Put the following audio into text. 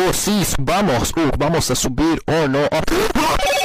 Oh, sí, vamos. Vamos a subir. Oh, no. Oh.